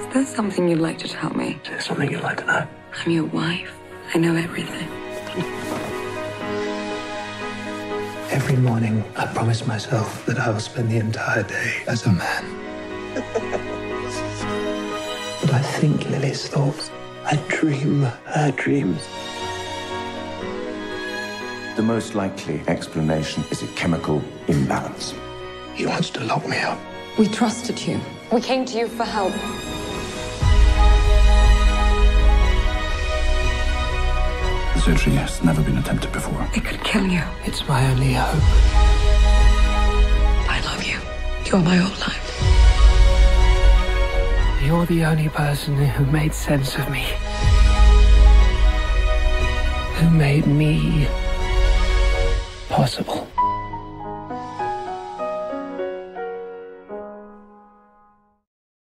There's something you'd like to tell me. Is there something you'd like to know? I'm your wife. I know everything. Every morning, I promise myself that I will spend the entire day as a man. But I think Lily's thoughts. I dream her dreams. The most likely explanation is a chemical imbalance. He wants to lock me up. We trusted you. We came to you for help. The surgery has never been attempted before. It could kill you. It's my only hope. I love you. You're my whole life. You're the only person who made sense of me. Who made me possible.